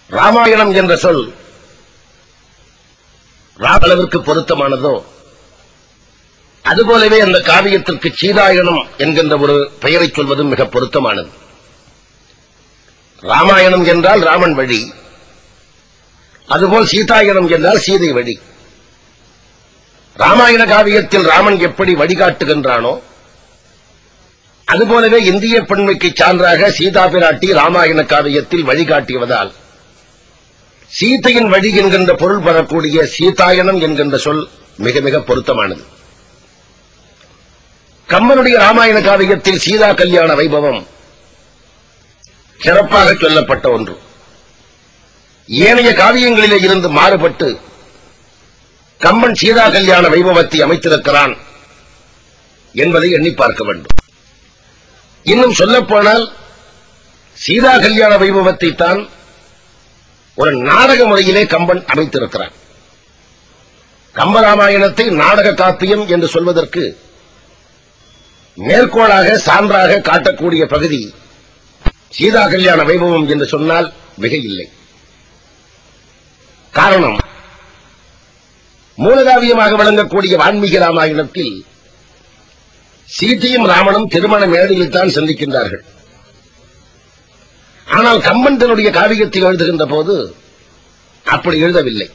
ராமாயணம் என்ற சொல் அளவிற்கு பொருத்தமானதோ அதுபோலவே அந்த காவியத்திற்கு சீதாயணம் என்கின்ற ஒரு பெயரை சொல்வதும் மிக பொருத்தமானது. ராமாயணம் என்றால் ராமன் வழி, அதுபோல் சீதாயணம் என்றால் சீதை வழி. ராமாயண காவியத்தில் ராமன் எப்படி வழிகாட்டுகின்றானோ அதுபோலவே இந்திய பெண்மைக்கு சான்றாக சீதா பிராட்டி ராமாயண காவியத்தில் வழிகாட்டியதால் சீதையின் வழி என்கின்ற பொருள் பெறக்கூடிய சீதாயணம் என்கின்ற சொல் மிக மிக பொருத்தமானது. கம்பனுடைய ராமாயண காவியத்தில் சீதா கல்யாண வைபவம் சிறப்பாக சொல்லப்பட்ட ஒன்று. ஏனைய காவியங்களிலே இருந்து மாறுபட்டு கம்பன் சீதா கல்யாண வைபவத்தை அமைத்திருக்கிறான் என்பதை எண்ணி பார்க்க வேண்டும். இன்னும் சொல்லப்போனால் சீதா கல்யாண வைபவத்தை தான் ஒரு நாடக முறையிலே கம்பன் அமைத்திருக்கிறான். கம்பராமாயணத்தை நாடக காப்பியம் என்று சொல்வதற்கு மேற்கோளாக சான்றாக காட்டக்கூடிய பகுதி சீதா கல்யாண வைபவம் என்று சொன்னால் மிக இல்லை. காரணம், மூலகாவியமாக விளங்கக்கூடிய வான்மீக ராமாயணத்தில் சீதையும் ராமனும் திருமண மேடையில் தான் சந்திக்கின்றார்கள். ஆனால் கம்பன் தன்னுடைய காவியத்தை எழுதுகின்ற போது அப்படி எழுதவில்லை.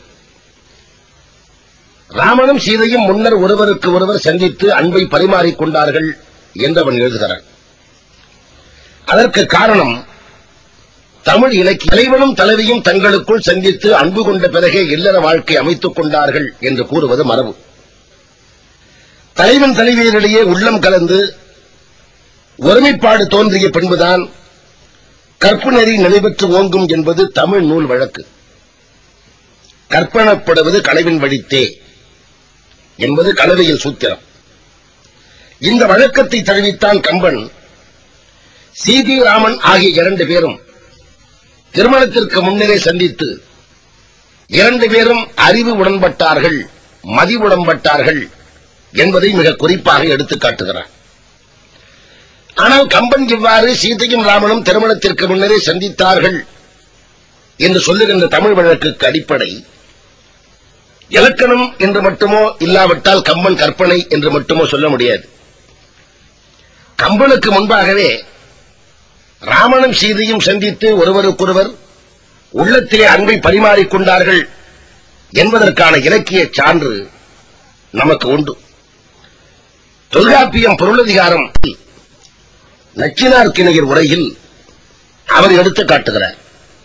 ராமனும் சீதையும் முன்னர் ஒருவருக்கு ஒருவர் சந்தித்து அன்பை பரிமாறிக்கொண்டார்கள் என்று அவன் எழுதுகிறான். அதற்கு காரணம், தமிழ் இலக்கிய தலைவனும் தலைவியும் தங்களுக்குள் சந்தித்து அன்பு கொண்ட பிறகே இல்லற வாழ்க்கை அமைத்துக் கொண்டார்கள் என்று கூறுவது மரபு. தலைவன் தலைவியரிடையே உள்ளம் கலந்து ஒருமைப்பாடு தோன்றிய பின்புதான் கற்பு நெறி நிலைபெற்று ஓங்கும் என்பது தமிழ் நூல் வழக்கு. கற்பனப்படுவது களவின் வழித்தே என்பது களவியல் சூத்திரம். இந்த வழக்கத்தை தழுவித்தான் கம்பன் சீதை ராமன் ஆகிய இரண்டு பேரும் திருமணத்திற்கு முன்னரே சந்தித்து இரண்டு பேரும் அறிவு உடன்பட்டார்கள், மதி உடன்பட்டார்கள் என்பதை மிக குறிப்பாக எடுத்துக் காட்டுகிறார். ஆனால் கம்பன் இவ்வாறு சீதையும் ராமனும் திருமணத்திற்கு முன்னரே சந்தித்தார்கள் என்று சொல்லுகின்ற தமிழ் வழக்குக்கு அடிப்படை இலக்கணம் என்று மட்டுமோ இல்லாவிட்டால் கம்பன் கற்பனை என்று மட்டுமோ சொல்ல முடியாது. கம்பனுக்கு முன்பாகவே ராமனும் சீதையும் சந்தித்து ஒருவருக்கொருவர் உள்ளத்திலே அன்பை பரிமாறிக்கொண்டார்கள் என்பதற்கான இலக்கிய சான்று நமக்கு உண்டு. தொல்காப்பியம் பொருளதிகாரம் நச்சினார்க்கிணையர் உரையில் அவர் எடுத்துக் காட்டுகிறார்.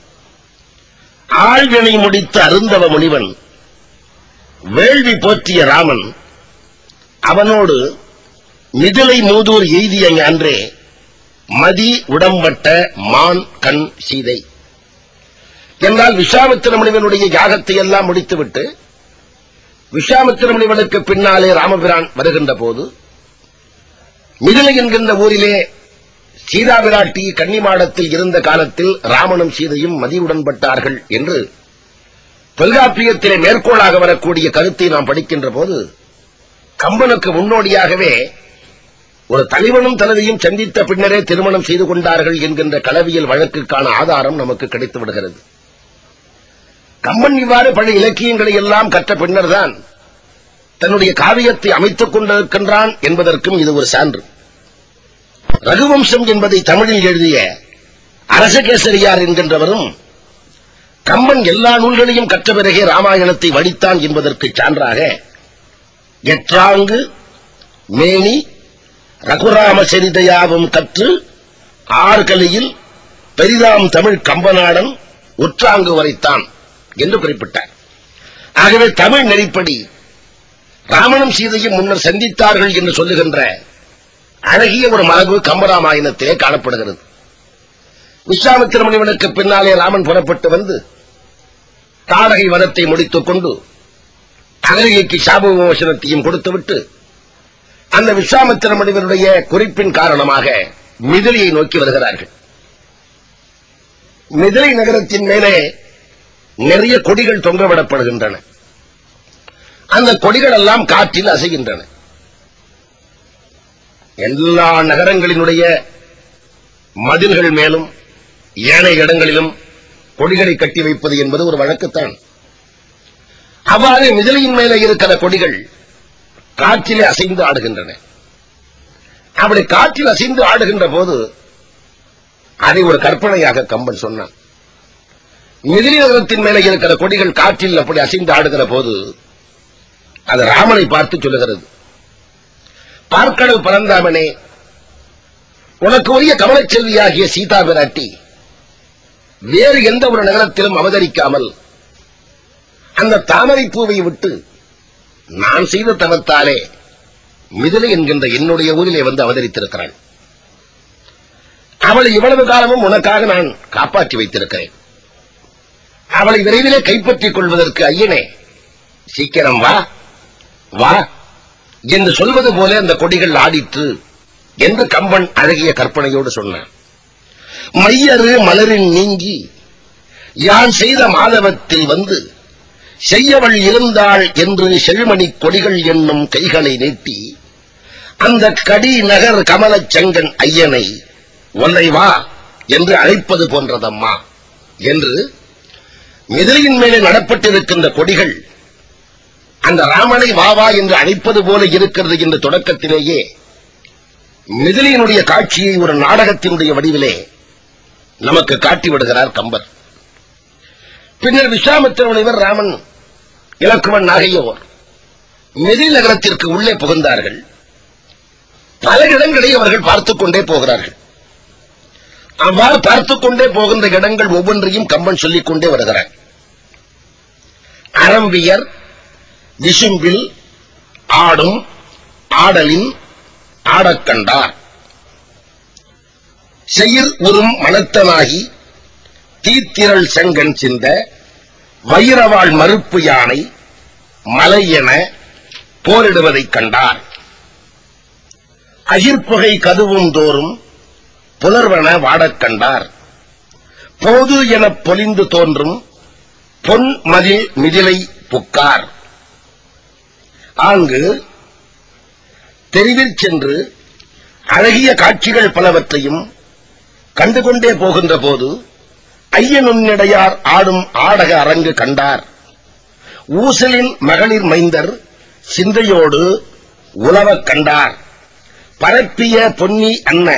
ஆழ்வினை முடித்த அருந்தவ முனிவன் வேள்வி போற்றிய ராமன் அவனோடு மிதிலை மூதூர் எய்திய அன்றே மதி உடம்பட்ட மான் கண் சீதை என்றால் விஸ்வாமித்திர முனிவனுடைய யாகத்தை எல்லாம் முடித்துவிட்டு விஸ்வாமித்திர முனிவனுக்கு பின்னாலே ராமபிரான் வருகின்ற போது மிதிலை என்கின்ற ஊரிலே சீதா பிராட்டி கன்னிமாடத்தில் இருந்த காலத்தில் ராமனும் சீதையும் மதி உடன்பட்டார்கள் என்று தொல்காப்பியத்திலே மேற்கோளாக வரக்கூடிய கருத்தை நாம் படிக்கின்ற போது கம்பனுக்கு முன்னோடியாகவே ஒரு தலைவனும் தலைவியும் சந்தித்த பின்னரே திருமணம் செய்து கொண்டார்கள் என்கின்ற களவியல் வழக்குக்கான ஆதாரம் நமக்கு கிடைத்து விடுகிறது. கம்பன் இவ்வாறு பல இலக்கியங்களை எல்லாம் கற்ற பின்னர்தான் தன்னுடைய காவியத்தை அமைத்துக் கொண்டிருக்கின்றான் என்பதற்கும் இது ஒரு சான்று. ரகுவம்சம் என்பதை தமிழில் எழுதிய அரசகேசரியார் என்கின்றவரும் கம்பன் எல்லா நூல்களையும் கற்ற பிறகே ராமாயணத்தை வடித்தான் என்பதற்கு சான்றாக எற்றாங்கு மேனி ரகுராம சரிதையாவும் கற்று ஆர்கலியில் பெரிதாம் தமிழ் கம்பநாடன் உற்றாங்கு வரைத்தான் என்று குறிப்பிட்டார். ஆகவே தமிழ் நெறிப்படி ராமனும் சீதையும் முன்னர் சந்தித்தார்கள் என்று சொல்லுகின்ற அழகிய ஒரு மரபு கம்பராமாயணத்திலே காணப்படுகிறது. விஸ்வாமித்திர முனிவனுக்கு பின்னாலே ராமன் புறப்பட்டு வந்து தாடகை வனத்தை முடித்துக் கொண்டு அகலிகைக்கு சாப விமோசனத்தையும் கொடுத்துவிட்டு அந்த விஸ்வாமித்திர முனிவனுடைய குறிப்பின் காரணமாக மிதிலையை நோக்கி வருகிறார்கள். மிதிலை நகரத்தின் மேலே நிறைய கொடிகள் தொங்கவிடப்படுகின்றன. அந்த கொடிகள் எல்லாம் காற்றில் அசைகின்றன. எல்லா நகரங்களினுடைய மதில்கள் மேலும் ஏனைய இடங்களிலும் கொடிகளை கட்டி வைப்பது என்பது ஒரு வழக்குத்தான். அவ்வாறு மிதிலையின் மேலே இருக்கிற கொடிகள் காற்றிலே அசைந்து ஆடுகின்றன. அப்படி காற்றில் அசைந்து ஆடுகின்ற போது அதை ஒரு கற்பனையாக கம்பன் சொன்னான். மிதிலை நகரத்தின் மேலே இருக்கிற கொடிகள் காற்றில் அப்படி அசைந்து ஆடுகிற போது அது ராமனை பார்த்து சொல்லுகிறது, பார்க்கடல் பரந்தாமனே, உனக்கு உரிய கமலச்செல்வியாகிய சீதா பிராட்டி வேறு எந்த ஒரு நகரத்திலும் அவதரிக்காமல் அந்த தாமரை பூவை விட்டு நான் செய்த தவத்தாலே மிதிலை என்கின்ற என்னுடைய ஊரிலே வந்து அவதரித்திருக்கிறாள். அவளை இவ்வளவு காலமும் உனக்காக நான் காப்பாற்றி வைத்திருக்கிறேன். அவளை விரைவிலே கைப்பற்றிக் கொள்வதற்கு ஐயனே, சீக்கிரம் வா வா என்று சொல்வது போல அந்த கொடிகள் ஆடிற்று என்று கம்பன் அழகிய கற்பனையோடு சொன்னான். மையறு மலரின் நீங்கி யான் செய்த மாதவத்தில் வந்து செய்யவள் இருந்தாள் என்று செழுமணி கொடிகள் என்னும் கைகளை நீட்டி அந்த கடி நகர் கமலச் செங்கன் ஐயனை ஒன்றை வா என்று அழைப்பது போன்றதம்மா என்று மிதிலையின் மேலே நடப்பட்டிருக்கின்ற கொடிகள் அந்த ராமனை வாவா என்று அழைப்பது போல இருக்கிறது என்று தொடக்கத்திலேயே மிதிலையினுடைய காட்சியை ஒரு நாடகத்தினுடைய வடிவிலே நமக்கு காட்டிவிடுகிறார் கம்பர். பின்னர் விஸ்வாமித்திர முனிவர், ராமன், இலக்குவன் ஆகியோர் மிதிலை நகரத்திற்கு உள்ளே புகுந்தார்கள். பல இடங்களை அவர்கள் பார்த்துக் கொண்டே போகிறார்கள். அவ்வாறு பார்த்துக் கொண்டே போகின்ற இடங்கள் ஒவ்வொன்றையும் கம்பன் சொல்லிக் கொண்டே வருகிறார். அரம்பியர் விசும்பில் ஆடும் ஆடலின் ஆடக்கண்டார், செயிர் உறும் மனத்தனாகி தீத்திரள் செங்கன் சிந்த வைரவாள் மறுப்பு யானை மலை என போரிடுவதைக் கண்டார். அகிர்புகை கதுவும் தோறும் புலர்வன வாடக் கண்டார். போது எனப் பொலிந்து தோன்றும் பொன் மதில் மிதிலை புக்கார். ஆங்கு தெருவில் சென்று அழகிய காட்சிகள் பலவற்றையும் கண்டுகொண்டே போகின்ற போது ஐயனுன்னிடையார் ஆடும் ஆடக அரங்கு கண்டார். ஊசலின் மகளிர் மைந்தர் சிந்தையோடு உலவக் கண்டார். பரப்பிய பொன்னி அன்ன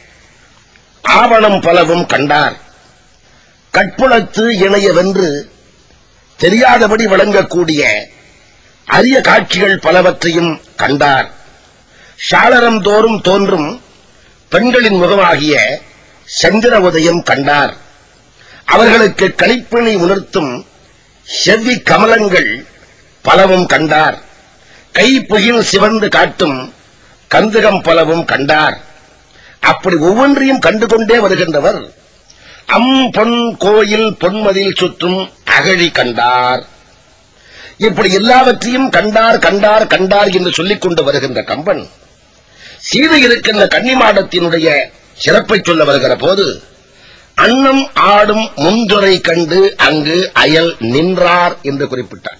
ஆவணம் பலவும் கண்டார். கட்புலத்து இணைய வென்று தெரியாதபடி விளங்கக்கூடிய அரிய காட்சிகள் பலவற்றையும் கண்டார். சாளரம் தோறும் தோன்றும் பெண்களின் முகமாகிய சந்திர உதயம் கண்டார். அவர்களுக்கு களிப்பினை உணர்த்தும் செவ்வி கமலங்கள் பலவும் கண்டார். கைப்புகில் சிவந்து காட்டும் கந்தகம் பலவும் கண்டார். அப்படி ஒவ்வொன்றையும் கண்டுகொண்டே வருகின்றவர் பொன் கோயில் பொன்மதில் சுற்றும் அகழி கண்டார். இப்படி எல்லாவற்றையும் கண்டார் கண்டார் கண்டார் என்று சொல்லிக் கொண்டு வருகின்ற கம்பன் சீதை இருக்கின்ற கன்னிமாடத்தினுடைய சிறப்பை சொல்ல வருகிற போது அன்னம் ஆடும் முன்துறை கண்டு அங்கு அயல் நின்றார் என்று குறிப்பிட்டார்.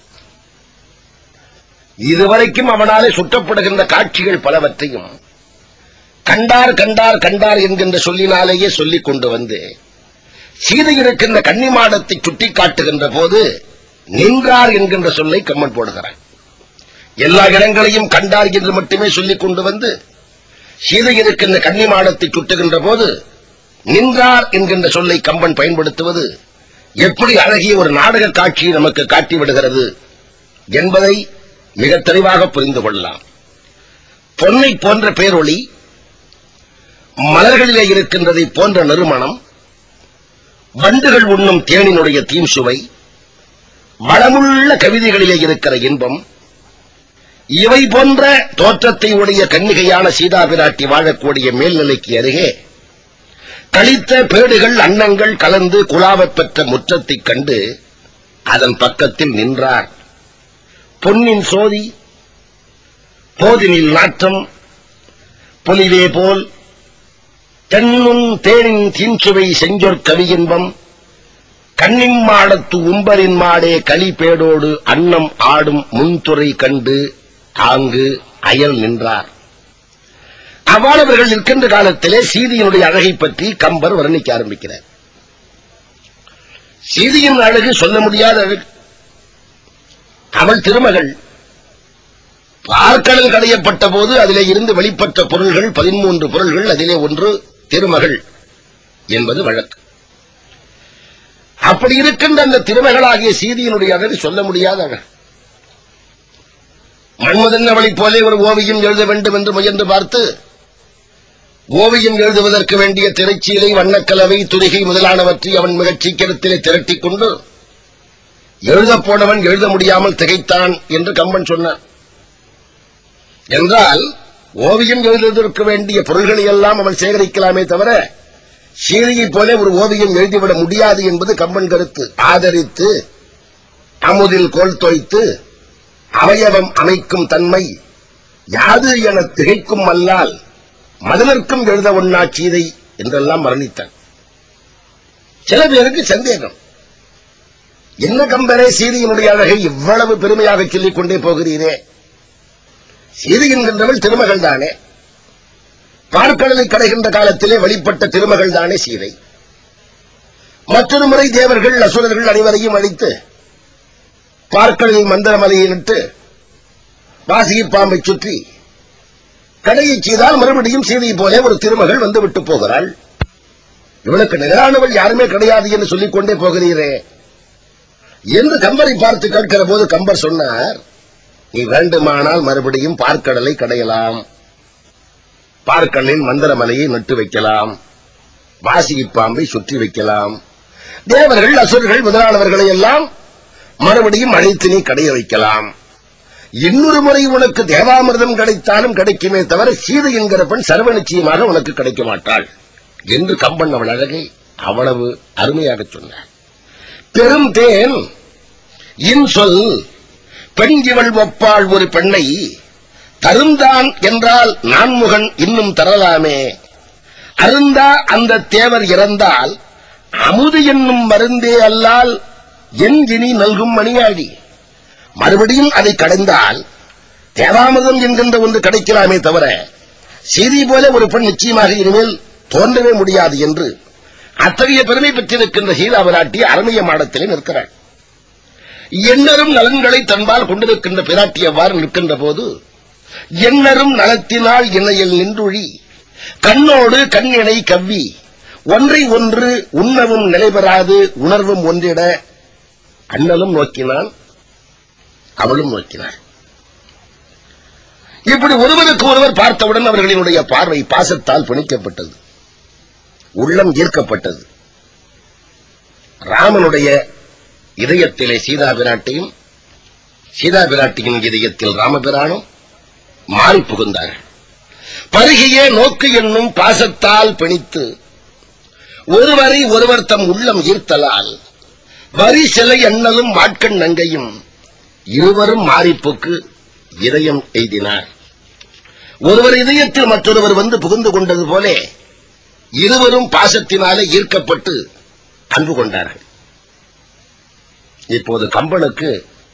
இதுவரைக்கும் அவனாலே சுட்டப்படுகின்ற காட்சிகள் பலவற்றையும் கண்டார் கண்டார் கண்டார் என்கின்ற சொல்லினாலேயே சொல்லிக் கொண்டு வந்து சீதை இருக்கின்ற கன்னிமாடத்தை சுட்டிக்காட்டுகின்ற போது நின்றார் என்கின்ற சொல்லை கம்பன் போடுகிறார். எல்லா இடங்களையும் கண்டார் என்று மட்டுமே சொல்லிக் கொண்டு வந்து சீதை இருக்கின்ற கன்னிமாடத்தை சுட்டுகின்ற போது நின்றார் என்கின்ற சொல்லை கம்பன் பயன்படுத்துவது எப்படி அழகிய ஒரு நாடக காட்சியை நமக்கு காட்டிவிடுகிறது என்பதை மிக தெளிவாக புரிந்து கொள்ளலாம். பொன்னை போன்ற பேரொளி, மலர்களிலே இருக்கின்றதை போன்ற நறுமணம், வண்டுகள் உண்ணும் தேனினுடைய தீம் சுவை, வளமுள்ள கவிதைகளிலே இருக்கிற இன்பம், இவை போன்ற தோற்றத்தை உடைய கன்னிகையான சீதா பிராட்டி வாழக்கூடிய மேல்நிலைக்கு அருகே கழித்த பேடுகள் அன்னங்கள் கலந்து குலாவப் பெற்ற முற்றத்தைக் கண்டு அதன் பக்கத்தில் நின்றார். பொன்னின் சோதி போதினில் நாற்றம் பொலிவே போல் தென்னும் தேனின் தீன்சுவை செஞ்சொற் கவியின்பம் கண்ணின் மாடத்து உம்பரின் மாடே களிப்பேடோடு அன்னம் ஆடும் முன்துறை கண்டு ஆங்கு அயல் நின்றார். அவ்வாறவர்கள் இருக்கின்ற காலத்திலே சீதையினுடைய அழகை பற்றி கம்பர் வர்ணிக்க ஆரம்பிக்கிறார். சீதையின் அழகு சொல்ல முடியாத அழகு. அவள் திருமகள். பார்க்கடல் கடையப்பட்ட போது அதிலே இருந்து வெளிப்பட்ட பொருள்கள் 13 பொருள்கள், அதிலே ஒன்று திருமகள் என்பது வழக்கு. அப்படி இருக்கின்ற அந்த திருமகளாகிய சீதையினுடைய அழகு சொல்ல முடியாத அழகு. மன்மதன் அவளைப் போலே ஒரு ஓவியம் எழுத வேண்டும் என்று முயன்று பார்த்து, ஓவியம் எழுதுவதற்கு வேண்டிய திரைச்சீலை, வண்ணக்கலவை, துரிகை முதலானவற்றை அவன் மிகச் சீக்கிரத்திலே திரட்டிக் கொண்டு எழுதப் போனவன் எழுத முடியாமல் திகைத்தான் என்று கம்பன் சொன்னான். என்றால் ஓவியம் எழுதுவதற்கு வேண்டிய பொருள்களை எல்லாம் அவன் சேகரிக்கலாமே தவிர சீதையைப் போல ஒரு ஓவியம் எழுதிவிட முடியாது என்பது கம்பன் கருத்து. ஆதரித்து அமுதில் கோல் தோய்த்து அவயவம் அமைக்கும் தன்மை யாது என திகைக்கும் அல்லால் மதனர்க்கும் எழுத ஒண்ணா சீதை என்றெல்லாம் வர்ணித்தான். சில பேருக்கு சந்தேகம், என்ன கம்பனே சீதையினுடைய அழகை இவ்வளவு பெருமையாக சொல்லிக் கொண்டே போகிறீரே? சீதை என்கின்றவள் திருமகள் தானே. பார்க்கடலை கடைகின்ற காலத்திலே வெளிப்பட்ட திருமகள் தானே சீதை. மற்றொரு முறை தேவர்கள் அசுரர்கள் அனைவரையும் அழித்து பார்க்கடலில் மந்திரமலையை நட்டு வாசிகை பாம்பை சுற்றி கடையை செய்தால் மறுபடியும் சீதை போல ஒரு திருமகள் வந்துவிட்டு போகிறாள். இவளுக்கு நிகரானவள் யாருமே கிடையாது என்று சொல்லிக் கொண்டே போகிறீரே என்று கம்பரை பார்த்து கேட்கிற போது கம்பர் சொன்னார், நீ வேண்டுமானால் மறுபடியும் பார்க்கடலை கடையலாம், பார்க்கடலில் மந்திரமலையை நட்டு வைக்கலாம், வாசிகை பாம்பை சுற்றி வைக்கலாம், தேவர்கள் அசுரர்கள் முதலானவர்களை எல்லாம் மறுபடியும் அழைத்து நீ கடைய வைக்கலாம். இன்னொரு முறை உனக்கு தேவாமிர்தம் கிடைத்தாலும் கிடைக்குமே தவிர சீதை என்கிற பெண் சர்வ நிச்சயமாக உனக்கு கிடைக்க மாட்டாள் என்று கம்பன் அவள் அழகை அவ்வளவு அருமையாக சொன்னார். பெரும் தேன் இன்சொல் பெண்கிவள் ஒப்பாள் ஒரு பெண்ணை தருந்தான் என்றால் நான்முகன் இன்னும் தரலாமே, அருந்தா அந்த தேவர் இறந்தால் அமுது என்னும் மருந்தே அல்லால் என் இனி நல்கும் மணியாடி. மறுபடியும் அதை கடைந்தால் தேவாமிர்தம் என்கின்ற ஒன்று கிடைக்கலாமே தவிர சீதை போல ஒரு பெண் நிச்சயமாக இனிமேல் தோன்றவே முடியாது என்று அத்தகைய பெருமை பெற்றிருக்கின்ற சீதா பிராட்டி அரண்மனை மாடத்திலே நிற்கிறாள். எண்ணரும் நலன்களை தன்பால் கொண்டிருக்கின்ற பிராட்டி அவ்வாறு நிற்கின்ற போது எண்ணரும் நலத்தினால் இணையில் நின்றுழி கண்ணோடு கண்ணினை கவ்வி ஒன்றை ஒன்று உண்ணவும் நிலைபெறாது உணர்வும் ஒன்றிட அண்ணலும் நோக்கினான், அவளும் நோக்கினாள். இப்படி ஒருவருக்கு ஒருவர் பார்த்தவுடன் அவர்களினுடைய பார்வை பாசத்தால் பிணைக்கப்பட்டது, உள்ளம் ஈர்க்கப்பட்டது. ராமனுடைய இதயத்திலே சீதா பிராட்டியும் சீதா பிராட்டியின் இதயத்தில் ராமபிரானும் மாறி புகுந்தார்கள். பருகிய நோக்கு என்னும் பாசத்தால் பிணித்து ஒருவரை ஒருவர் தம் உள்ளம் ஈர்த்தலால் வரி சிலை அண்ணலும் மாட்கண் நங்கையும் இருவரும் மாறிப்புக்கு இதயம் எய்தினார். ஒருவர் இதயத்தில் மற்றொருவர் வந்து புகுந்து கொண்டது போல இருவரும் பாசத்தினாலே ஈர்க்கப்பட்டு அன்பு கொண்டார்கள். இப்போது கம்பனுக்கு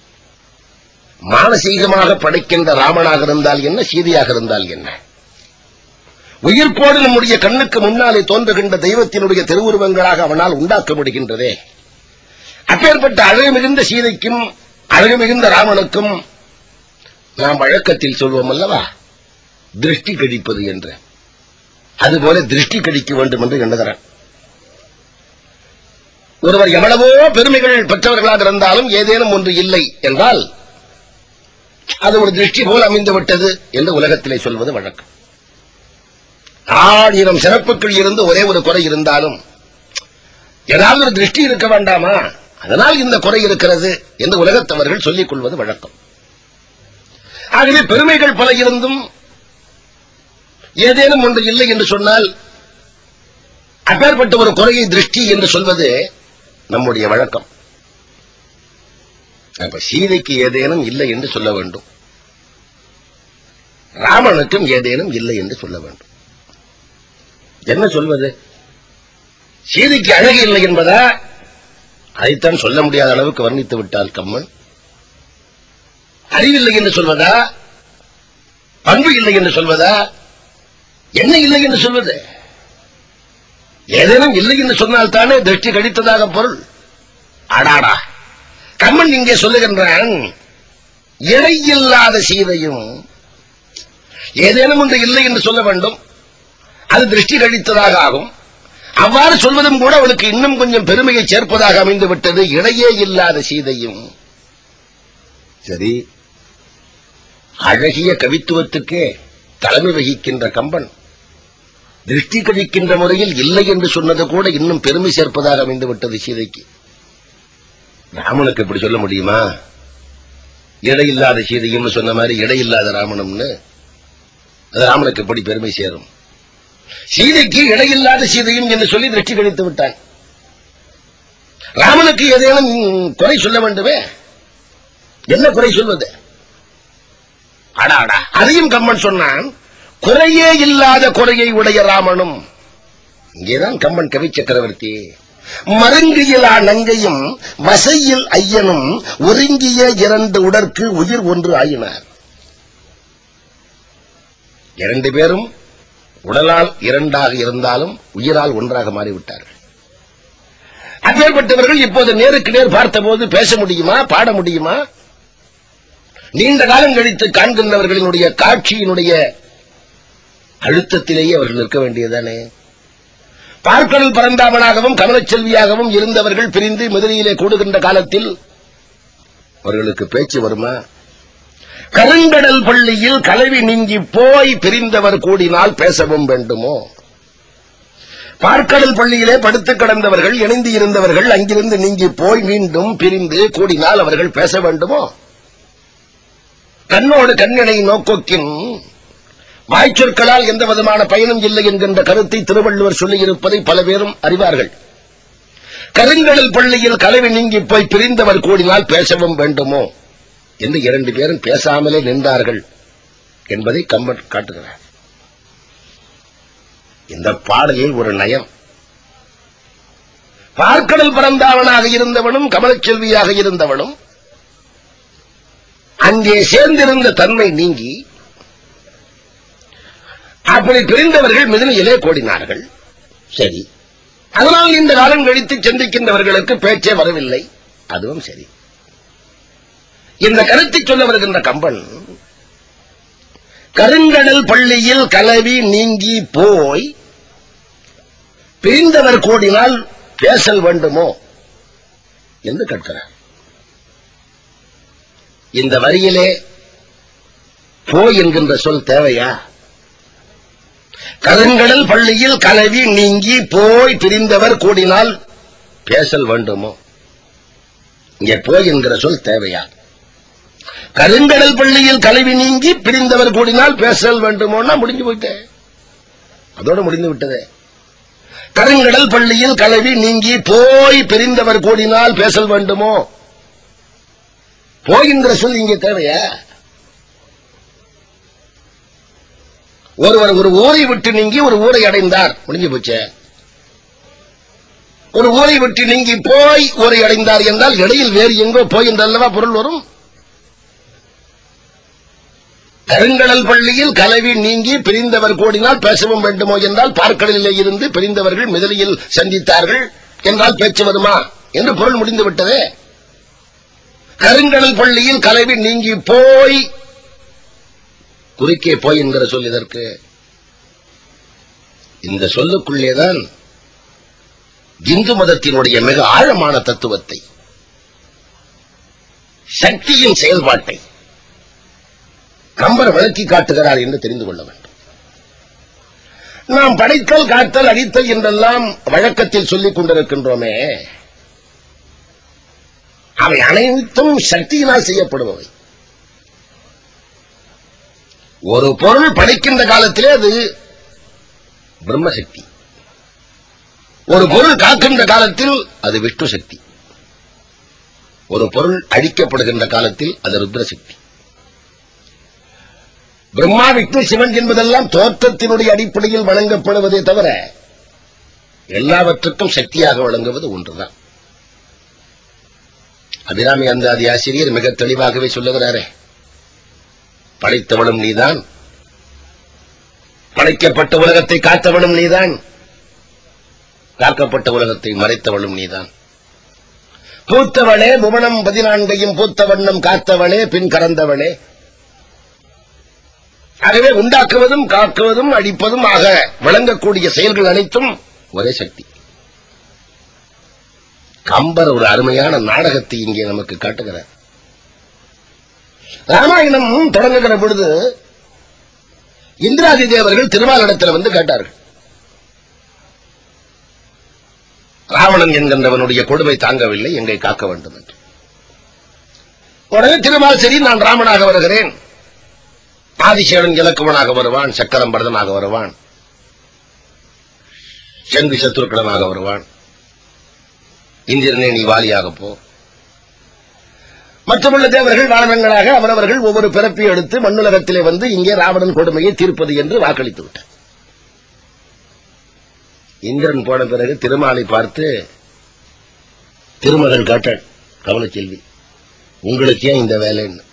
மானசீகமாக படைக்கின்ற ராமனாக இருந்தால் என்ன, சீதையாக இருந்தால் என்ன, உயிர்ப்போடு நம்முடைய கண்ணுக்கு முன்னாலே தோன்றுகின்ற தெய்வத்தினுடைய திருவுருவங்களாக அவனால் உண்டாக்க முடிகின்றதே. அப்பேற்பட்ட அழகு மிகுந்த சீதைக்கும் அழகு மிகுந்த ராமனுக்கும் நாம் வழக்கத்தில் சொல்வோம் அல்லவா, திருஷ்டி கழிப்பது என்று. அதுபோல திருஷ்டி கழிக்க வேண்டும் என்று எண்ணுகிறான். ஒருவர் எவ்வளவோ பெருமைகள் பெற்றவர்களாக இருந்தாலும் ஏதேனும் ஒன்று இல்லை என்றால் அது ஒரு திருஷ்டி போல் அமைந்து விட்டது என்று உலகத்திலே சொல்வது வழக்கம். 1000 சிறப்புகள் இருந்து ஒரே ஒரு குறை இருந்தாலும் ஏதாவது ஒரு திருஷ்டி இருக்க வேண்டாமா, அதனால் இந்த குறை இருக்கிறது என்று உலகத்தவர்கள் சொல்லிக் கொள்வது வழக்கம். ஆகவே பெருமைகள் பல இருந்தும் ஏதேனும் ஒன்று இல்லை என்று சொன்னால் அப்பேற்பட்ட ஒரு குறையை திருஷ்டி என்று சொல்வது நம்முடைய வழக்கம். அப்ப சீதைக்கு ஏதேனும் இல்லை என்று சொல்ல வேண்டும், ராமனுக்கும் ஏதேனும் இல்லை என்று சொல்ல வேண்டும். என்ன சொல்வது? சீதைக்கு அழகு இல்லை என்பதா? அதைத்தான் சொல்ல முடியாத அளவுக்கு வர்ணித்து விட்டால் கம்மன். அறிவில்லை என்று சொல்வதா, பண்பு இல்லை என்று சொல்வதா, என்ன இல்லை என்று சொல்வது? ஏதேனும் இல்லை என்று சொன்னால் தானே திருஷ்டி கழித்ததாக பொருள். அடாடா, கம்பன் இங்கே சொல்லுகின்றான், இடையில்லாத சீதையும் ஏதேனும் ஒன்று இல்லை என்று சொல்ல வேண்டும், அது திருஷ்டி கழித்ததாக ஆகும். அவ்வாறு சொல்வதும் கூட அவளுக்கு இன்னும் கொஞ்சம் பெருமையை சேர்ப்பதாக அமைந்து விட்டது. இடையே இல்லாத சீதையும். சரி, அழகிய கவித்துவத்துக்கே தலைமை வகிக்கின்ற கம்பன் திருஷ்டி கழிக்கின்ற முறையில் இல்லை என்று சொன்னது கூட இன்னும் பெருமை சேர்ப்பதாக அமைந்து விட்டது சீதைக்கு. ராமனுக்கு இப்படி சொல்ல முடியுமா? இடையில்லாத சீதையும் சொன்ன மாதிரி இடையில்லாத ராமனும்னு, அது ராமனுக்கு எப்படி பெருமை சேரும்? சீதைக்கு இடையில்லாத சீதையும் என்று சொல்லி திருஷ்டி கழித்து விட்டான். ராமனுக்கு ஏதேனும் குறை சொல்ல வேண்டுமே, என்ன குறை சொல்வது? அடாடா, அதையும் கம்பன் சொன்னான், குறையே இல்லாத குறையை உடைய ராமனும். இங்கேதான் கம்பன் கவி சக்கரவர்த்தி. மருங்கியிலா நங்கையும் வசையில் ஐயனும் ஒருங்கிய இரண்டு உடற்கு உயிர் ஒன்று ஆயினார். இரண்டு பேரும் உடலால் இரண்டாக இருந்தாலும் உயிரால் ஒன்றாக மாறிவிட்டார்கள். அப்பேற்பட்டவர்கள் இப்போது நேருக்கு நேர் பார்த்தபோது பேச முடியுமா, பாட முடியுமா? நீண்ட காலம் கழித்து காண்கின்றவர்களினுடைய காட்சியினுடைய அழுத்தத்திலேயே அவர்கள் நிற்க வேண்டியதானே. பார்க்கடல் பரந்தாமனாகவும் கமலச்செல்வியாகவும் இருந்தவர்கள் பிரிந்து மதுரையிலே கூடுகின்ற காலத்தில் அவர்களுக்கு பேச்சு வருமா? கருங்கடல் பள்ளியில் கலவி நீங்கி போய் பிரிந்தவர் கூடினால் பேசவும் வேண்டுமோ? பார்க்கடல் பள்ளியிலே படுத்து கிடந்தவர்கள், இணைந்து இருந்தவர்கள் அங்கிருந்து நீங்கி போய் மீண்டும் பிரிந்து கூடினால் அவர்கள் பேச வேண்டுமோ? கண்ணோடு கண்ணினை நோக்கோக்கின் வாய்ச்சொற்களால் எந்த விதமான பயனும் இல்லை என்கின்ற கருத்தை திருவள்ளுவர் சொல்லியிருப்பதை பல பேரும் அறிவார்கள். கருங்கடல் பள்ளியில் கலவி நீங்கி போய் பிரிந்தவர் கூடினால் பேசவும் வேண்டுமோ என்று இரண்டு பேரும் பேசாமலே நின்றார்கள் என்பதை கம்பன் காட்டுகிறார். இந்த பாடலில் ஒரு நயம். பார்க்கடல் பரந்தாவனாக இருந்தவனும் கமலச்செல்வியாக இருந்தவனும் அங்கே சேர்ந்திருந்த தன்மை நீங்கி அப்படி பிரிந்தவர்கள் மிதனையிலே கோடினார்கள். சரி, அதனால் இந்த காலம் கழித்து சந்திக்கின்றவர்களுக்கு பேச்சே வரவில்லை. அதுவும் சரி. இந்த கருத்தை சொல்ல வருகின்ற கம்பன், கருங்கடல் பள்ளியில் கலவி நீங்கி போய் பிரிந்தவர் கூடினால் பேசல் வேண்டுமோ என்று கேட்கிறார். இந்த வரியிலே போய் என்கின்ற சொல் தேவையா? கருங்கடல் பள்ளியில் கலவி நீங்கி போய் பிரிந்தவர் கூடினால் பேசல் வேண்டுமோ? இங்கே போய் என்கிற சொல் தேவையா? கருங்கடல் பள்ளியில் கலவி நீங்கி பிரிந்தவர் கூடினால் பேசல் வேண்டுமோன்னா முடிஞ்சு போயிட்டேன், அதோட முடிந்து விட்டதே. கருங்கடல் பள்ளியில் கலவி நீங்கி போய் பிரிந்தவர் கூடினால் பேசல் வேண்டுமோ? போகின்ற சொல் இங்கே தேவையா? ஒருவர் ஒரு ஊரை விட்டு நீங்கி ஒரு ஊரை அடைந்தார், முடிஞ்சு போச்சே. ஒரு ஊரை விட்டு நீங்கி போய் ஊரை அடைந்தார் என்றால் இடையில் வேறு எங்கோ போய் என்றல்லவா பொருள் வரும். கருங்கடல் பள்ளியில் கலவி நீங்கி பிரிந்தவர் கூடினால் பேசவும் வேண்டுமோ என்றால் பார்க்கடலிலே இருந்து பிரிந்தவர்கள் மிதலையில் சந்தித்தார்கள் என்றால் பேச்சு வருமா என்று பொருள் முடிந்து விட்டதே. கருங்கடல் பள்ளியில் கலவி நீங்கி போய், குறுக்கே போய் என்கிற சொல் இதற்கு. இந்த சொல்லுக்குள்ளேதான் இந்து மதத்தினுடைய மிக ஆழமான தத்துவத்தை, சக்தியின் செயல்பாட்டை கம்பர் விளக்கி காட்டுகிறார் என்று தெரிந்து கொள்ள வேண்டும். நாம் படைத்தல், காத்தல், அடித்தல் என்றெல்லாம் வழக்கத்தில் சொல்லிக் கொண்டிருக்கின்றோமே, அவை அனைத்தும் சக்தியினால் செய்யப்படுபவை. ஒரு பொருள் படைக்கின்ற காலத்திலே அது பிரம்மசக்தி, ஒரு பொருள் காக்கின்ற காலத்தில் அது விஷ்ணு சக்தி, ஒரு பொருள் அழிக்கப்படுகின்ற காலத்தில் அது ருத்ரசக்தி. பிரம்மா, விஷ்ணு, சிவன் என்பதெல்லாம் தோற்றத்தினுடைய அடிப்படையில் வழங்கப்படுவதே தவிர எல்லாவற்றுக்கும் சக்தியாக வழங்குவது ஒன்றுதான். அபிராமி அந்தாதி ஆசிரியர் மிக தெளிவாகவே சொல்லுகிறாரே, படைத்தவனும் நீதான், படைக்கப்பட்ட உலகத்தை காத்தவனும் நீதான், காக்கப்பட்ட உலகத்தை மறைத்தவனும் நீதான். பூத்தவளே புவனம் 14 பூத்த வண்ணம் காத்தவளே பின் கறந்தவளே. ஆகவே உண்டாக்குவதும் காக்குவதும் அழிப்பதும் ஆக விளங்கக்கூடிய செயல்கள் அனைத்தும் ஒரே சக்தி. கம்பர் ஒரு அருமையான நாடகத்தை இங்கே நமக்கு காட்டுகிறார். ராமாயணம் தொடங்குகிற பொழுது இந்திராதி தேவர்கள் திருமாலிடத்தில் வந்து கேட்டார்கள், ராவணன் என்கின்றவனுடைய கொடுமை தாங்கவில்லை, எங்களை காக்க வேண்டும் என்று. உடனே திருமால், சரி நான் ராமனாக வருகிறேன், ஆதிசேடன் இலக்குவனாக வருவான், சக்கரம் பரதனாக வருவான், செங்கு சத்ருக்கடனாக வருவான், இந்திரனே நீ வாலியாக போ. மற்றமுள்ள தேவர்கள் வானரங்களாக அவரவர்கள் ஒவ்வொரு பிறப்பை எடுத்து மண்ணுலகத்திலே வந்து இங்கே ராவணன் கொடுமையை தீர்ப்பது என்று வாக்களித்து விட்டார். இந்திரன் போன பிறகு திருமாலை பார்த்து திருமகள் கேட்டாள், கவனச்செல்வி, உங்களுக்கு ஏன் இந்த வேலைன்னு?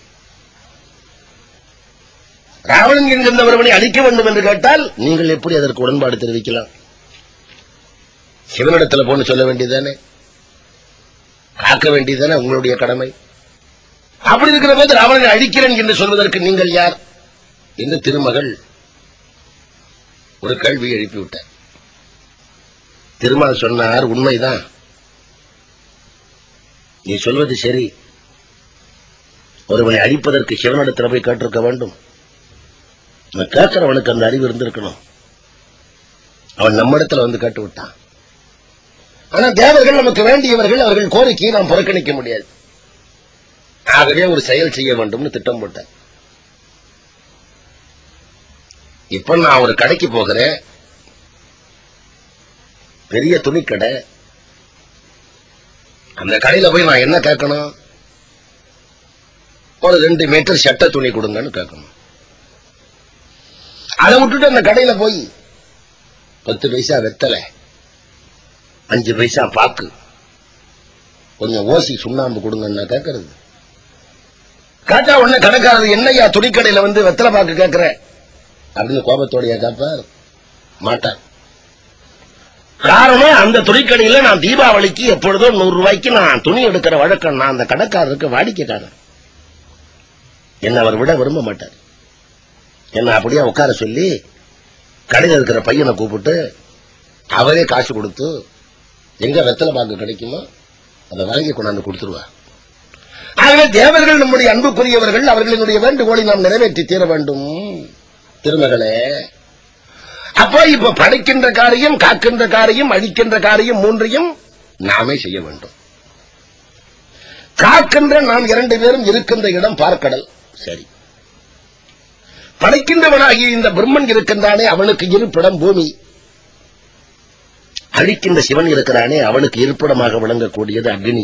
ராவணன் என்கின்ற ஒருவனை அழிக்க வேண்டும் என்று கேட்டால் நீங்கள் எப்படி அதற்கு உடன்பாடு தெரிவிக்கலாம்? சிவனிடத்தில் போன்னு சொல்ல வேண்டியதானே, காக்க வேண்டியதானே உங்களுடைய கடமை. அப்படி இருக்கிற போது ராவணனை அழிக்கிறேன் என்று சொல்வதற்கு நீங்கள் யார் என்று திருமகள் ஒரு கேள்வி எழுப்பிவிட்டார். திருமால் சொன்னார், உண்மைதான், நீ சொல்வது சரி, ஒருவனை அழிப்பதற்கு சிவனிடத்தில் போய் கேட்டிருக்க வேண்டும். கேட்கிறவனுக்கு அந்த அறிவு இருந்திருக்கணும். அவன் நம்மிடத்தில் வந்து கேட்டு விட்டான். ஆனா தேவர்கள் நமக்கு வேண்டியவர்கள், அவர்கள் கோரிக்கையை நாம் புறக்கணிக்க முடியாது. ஆகவே ஒரு செயல் செய்ய வேண்டும் திட்டம் போட்டார். இப்ப நான் ஒரு கடைக்கு போகிறேன், பெரிய துணிக்கடை. அந்த கடையில போய் நான் என்ன கேட்கணும்? ஒரு 2 மீட்டர் சட்டை துணி கொடுங்கன்னு கேட்கணும். அதை விட்டுட்டு அந்த கடையில போய் 10 பைசா வெத்தலை, 5 பைசா பாக்கு, கொஞ்சம் ஓசி சுண்ணாம்பு கொடுங்கன்னா கேட்கறது. கேட்டா உடனே கடைக்காரது, என்னையா துணிக்கடையில வந்து வெத்தலை பாக்கு கேட்கிற அப்படின்னு கோபத்தோடைய கேட்பார் மாட்டார். காரணம், அந்த துணிக்கடையில நான் தீபாவளிக்கு எப்பொழுதும் 100 ரூபாய்க்கு நான் துணி எடுக்கிற வழக்கம். நான் அந்த கடைக்காரருக்கு வாடிக்கைக்காரன். என்ன அவர் விட விரும்ப மாட்டார். என்ன அப்படியே உட்கார சொல்லி கடையில் இருக்கிற பையனை கூப்பிட்டு அவரே காசு கொடுத்து எங்க வெத்தலை பாக்கு கிடைக்குமோ அதை வாங்கி கொண்டாந்து கொடுத்துருவார். ஆகவே தேவர்கள் நம்முடைய அன்புக்குரியவர்கள், அவர்களினுடைய வேண்டுகோளை நாம் நிறைவேற்றி தீர வேண்டும். திருமகளே, அப்போ இப்ப படைக்கின்ற காரியம், காக்கின்ற காரியம், அழிக்கின்ற காரியம் மூன்றையும் நாமே செய்ய வேண்டும். காக்கின்ற நாம் 2 பேரும் இருக்கின்ற இடம் பார்க்கடல், சரி. படைக்கின்றவனாகிய இந்த பிரம்மன் இருக்கின்றானே, அவனுக்கு இருப்பிடம் பூமி. அழிக்கின்ற சிவன் இருக்கிறானே, அவனுக்கு இருப்பிடமாக விளங்கக்கூடியது அக்னி.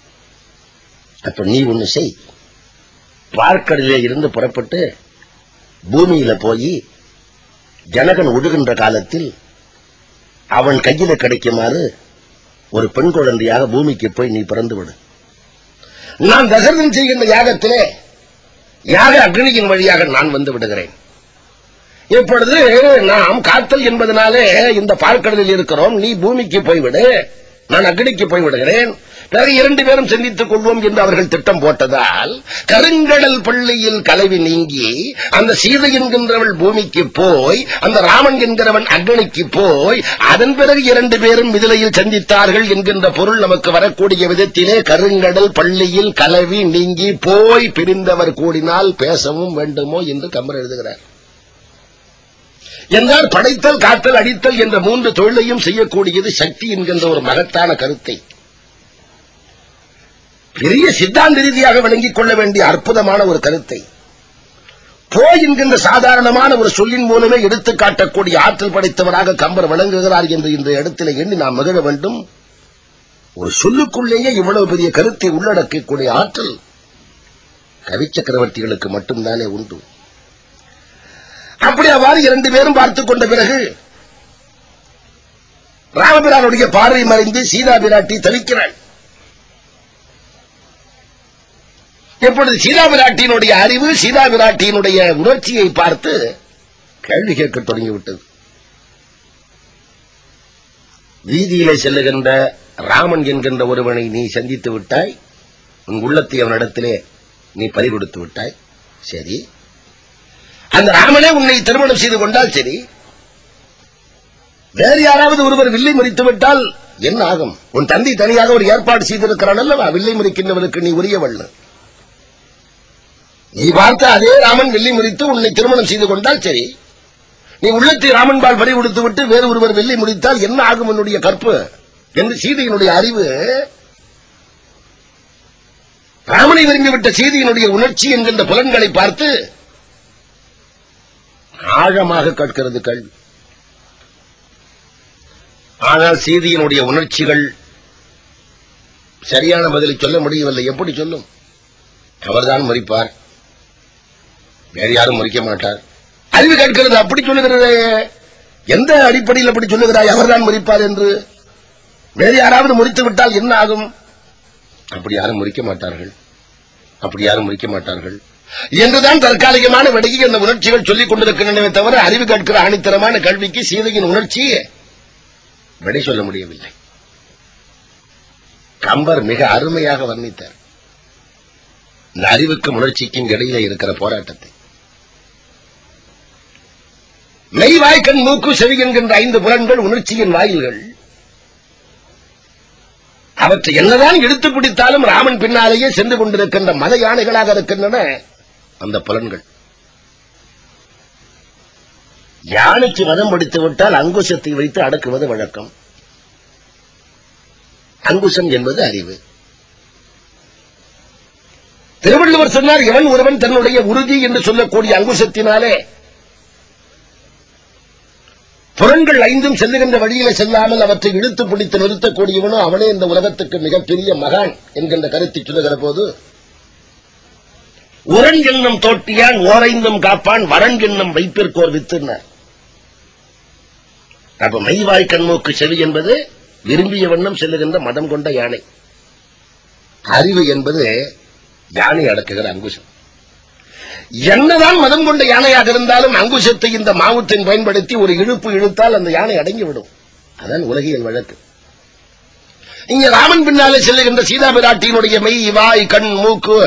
அப்ப நீ ஒண்ணு செய், பார்க்கடலிலே இருந்து புறப்பட்டு பூமியில போய் ஜனகன் ஒடுகின்ற காலத்தில் அவன் கையில கிடைக்குமாறு ஒரு பெண் குழந்தையாக பூமிக்கு போய் நீ பிறந்து விடு. நான் தசரதன் செய்கின்ற யாகத்திலே யாக அக்னியின் வழியாக நான் வந்து விடுகிறேன். இப்பொழுது நாம் காத்தல் என்பதனாலே இந்த பார்க்கடலில் இருக்கிறோம், நீ பூமிக்கு போய்விடு, நான் அக்னிக்கு போய் விடுகிறேன். பிறகு 2 பேரும் சந்தித்துக் கொள்வோம் என்று அவர்கள் திட்டம் போட்டதால் கருங்கடல் பள்ளியில் கலவி நீங்கி அந்த சீதை என்கின்றவள் பூமிக்கு போய், அந்த ராமன் என்கிறவன் அக்னிக்கு போய், அதன் பிறகு 2 பேரும் மிதிலையில் சந்தித்தார்கள் என்கின்ற பொருள் நமக்கு வரக்கூடிய விதத்திலே கருங்கடல் பள்ளியில் கலவி நீங்கி போய் பிரிந்தவர் கூடினால் பேசவும் வேண்டுமோ என்று கம்பர் எழுதுகிறார். என்றால் படைத்தல், காத்தல், அடித்தல் என்ற 3 தொழிலையும் செய்யக்கூடியது சக்தி என்கின்ற ஒரு மகத்தான கருத்தை பெரிய சித்தாந்த ரீதியாக விளங்கிக் கொள்ள வேண்டிய அற்புதமான ஒரு கருத்தை போய் என்கின்ற சாதாரணமான ஒரு சொல்லின் மூலமே எடுத்து காட்டக்கூடிய ஆற்றல் படைத்தவராக கம்பர் விளங்குகிறார் என்று இந்த இடத்திலே எண்ணி நாம் மகிழ வேண்டும். ஒரு சொல்லுக்குள்ளேயே இவ்வளவு பெரிய கருத்தை உள்ளடக்கக்கூடிய ஆற்றல் கவி சக்கரவர்த்திகளுக்கு மட்டும்தானே உண்டு. அப்படி அவ்வாறு 2 பேரும் பார்த்துக் கொண்ட பிறகு ராமபிரானுடைய பார்வை மறைந்து சீதா பிராட்டி தவிக்கிறாள். இப்பொழுது சீதா பிராட்டியினுடைய அறிவு, சீதா பிராட்டியினுடைய உணர்ச்சியை பார்த்து கேள்வி கேட்க தொடங்கிவிட்டது. வீதியிலே செல்லுகின்ற ராமன் என்கின்ற ஒருவனை நீ சந்தித்து விட்டாய், உன் உள்ளத்தை அவனிடத்திலே நீ பறிகொடுத்து விட்டாய். சரி, அந்த ராமனே உன்னை திருமணம் செய்து கொண்டால் சரி, வேறு யாராவது ஒருவர் வில்லை முறித்து விட்டால் என்ன ஆகும்? உன் தந்தை தனியாக ஒரு ஏற்பாடு செய்திருக்கிறான் அல்லவா, வில்லை முறிக்கின்றவருக்கு நீ உரியவள். நீ பார்த்த அதே ராமன் வில்லை முறித்து உன்னை திருமணம் செய்து கொண்டால் சரி, நீ உள்ளத்தை ராமன்பால் பறி கொடுத்து விட்டு வேறு ஒருவர் வில்லை முடித்தால் என்ன ஆகும் உன்னுடைய கற்பு என்று சீதையினுடைய அறிவு, ராமனை விரும்பிவிட்ட சீதையினுடைய உணர்ச்சி என்கின்ற புலன்களை பார்த்து ஆழமாக கேட்கிறது கேள்வி. ஆனால் சீதையினுடைய உணர்ச்சிகள் சரியான பதிலை சொல்ல முடியவில்லை. எப்படி சொல்லும்? அவர்தான் மறிப்பார், வேறு யாரும் மறிக்க மாட்டார். அறிவு கேட்கிறது, அப்படி சொல்லுகிறது. எந்த அடிப்படையில் அப்படி சொல்லுகிறாய் அவர்தான் மறிப்பார் என்று? வேறு யாராவது முறித்து விட்டால் என்ன ஆகும்? அப்படி யாரும் முறிக்க மாட்டார்கள், அப்படி யாரும் முறிக்க மாட்டார்கள் என்றுதான் தற்காலிகமான விடையை அந்த உணர்ச்சிகள் சொல்லிக் கொண்டிருக்கின்றன தவிர அறிவு கேட்கிற ஆணித்தரமான கல்விக்கு சீதையின் உணர்ச்சி விடை சொல்ல முடியவில்லை. கம்பர் மிக அருமையாக வர்ணித்தார் இந்த அறிவுக்கும் உணர்ச்சிக்கும் இடையிலே இருக்கிற போராட்டத்தை. மெய், வாய், கண், மூக்கு, செவி என்கின்ற 5 புலன்கள் உணர்ச்சியின் வாயில்கள். அவற்றை என்னதான் எடுத்து பிடித்தாலும் ராமன் பின்னாலேயே சென்று கொண்டிருக்கின்ற மத யானைகளாக இருக்கின்றன அந்த புலன்கள். யானைக்கு வதம் படித்து விட்டால் அங்குசத்தை வைத்து அடக்குவது வழக்கம். அங்குசம் என்பது அறிவு. திருவள்ளுவர் சொன்னார், எவன் ஒருவன் தன்னுடைய உறுதி என்று சொல்லக்கூடிய அங்குசத்தினாலே புலன்கள் 5 செல்லுகின்ற வழியில செல்லாமல் அவற்றை இழுத்து பிடித்து நிறுத்தக்கூடியவனோ அவனே இந்த உலகத்துக்கு மிகப்பெரிய மகான் என்கின்ற கருத்தை சொல்லுகிற போது, உரன் என்னும் தோட்டியான் ஓரைந்தும் காப்பான் வரன் என்னும் வைப்பிற்கோர் வித்துனார். அப்ப மெய்வாய் கண்மூக்கு செவி என்பது விரும்பிய வண்ணம் செல்லுகின்ற மதம் கொண்ட யானை. அறிவு என்பது யானை அடக்குகிற அங்குசம். என்னதான் மதம் கொண்ட யானையாக இருந்தாலும் அங்குசத்தை இந்த மாவுத்தின் பயன்படுத்தி ஒரு இழுப்பு இழுத்தால் அந்த யானை அடங்கிவிடும். அதான் உலகியல் வழக்கு. இங்க ராமன் பின்னாலே செல்லுகின்ற சீதா பிராட்டியினுடைய மெய், வாய், கண், மூக்கு,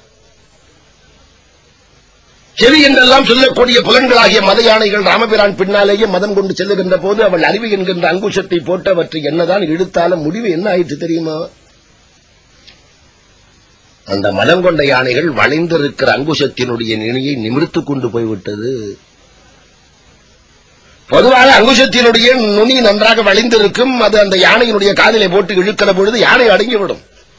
செவி என்றெல்லாம் சொல்லக்கூடிய புலன்களாகிய மத யானைகள் ராமபிரான் பின்னாலேயே மதம் கொண்டு செல்லுகின்ற போது அவள் அறிவு என்கின்ற அங்குசத்தை போட்டவற்றை என்னதான் இழுத்தாலும் முடிவு என்ன ஆயிற்று தெரியுமா? அந்த மதம் கொண்ட யானைகள் வளைந்திருக்கிற அங்குசத்தினுடைய நிலையை நிமிர்த்துக் கொண்டு போய்விட்டது. பொதுவாக அங்குசத்தினுடைய நுனி நன்றாக வளைந்திருக்கும். அது அந்த யானையினுடைய காதிலே போட்டு இழுக்கிற பொழுது யானை அடங்கிவிடும்.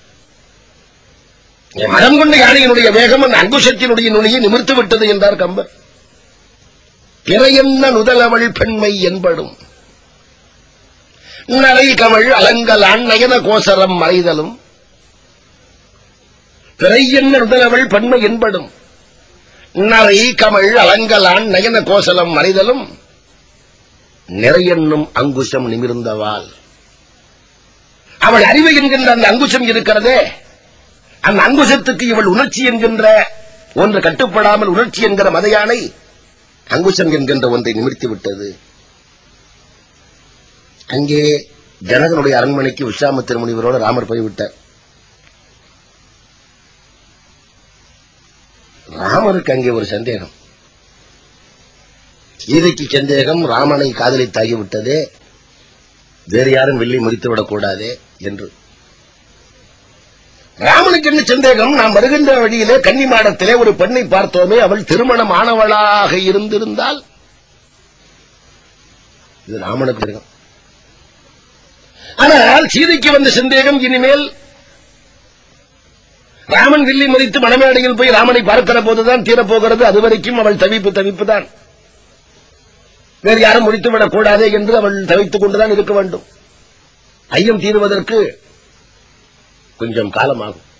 மதம் கொண்ட யானையினுடைய வேகம் அந்த அங்குசத்தினுடைய நுனியை நிமிர்த்து விட்டது என்றார் கம்பர். பிறையென்ன நுதலவள் பெண்மை என்படும் நரை கவள் அலங்கலான் நயன கோசரம் மறைதலும். பிறையென்ன நுதலவள் பெண்மை என்படும் நரை கமள் அலங்கலான் நயன கோசலம் மறைதலும் நிறையென்னும் அங்குசம் நிமிர்ந்தவாள். அவள் அறிவு என்கின்ற அந்த அங்குசம் இருக்கிறதே, அந்த அங்குசத்துக்கு இவள் உணர்ச்சி என்கின்ற ஒன்று கட்டுப்படாமல் உணர்ச்சி என்கிற மதையானை அங்குசம் என்கின்ற ஒன்றை நிமிர்த்தி விட்டது. அங்கே ஜனகனுடைய அரண்மனைக்கு விஸ்வாமித்திர முனிவரோடு ராமர் போய்விட்டார். ராமருக்கு அங்கே ஒரு சந்தேகம். சீதைக்கு சந்தேகம், ராமனை காதலித்தாகிவிட்டதே, வேறு யாரும் வில்லை முறித்துவிடக் கூடாதே என்று. ராமனுக்கு என்ன சந்தேகம்? நாம் வருகின்ற வழியிலே கன்னிமாடத்திலே ஒரு பெண்ணை பார்த்தோமே, அவள் திருமணம் ஆனவளாக இருந்திருந்தால் இது ராமனுக்கு இருக்கும். ஆனால் சீதைக்கு வந்த சந்தேகம், இனிமேல் ராமன் வில்லை முறித்து மணமேடையில் போய் ராமனை பார்க்கிற போதுதான் தீரப்போகிறது. அதுவரைக்கும் அவள் தவிப்பு தான். வேறு யாரும் முடித்துவிடக் கூடாதே என்று அவள் தவித்துக் கொண்டுதான் இருக்க வேண்டும். ஐயம் தீருவதற்கு கொஞ்சம் காலமாகும்.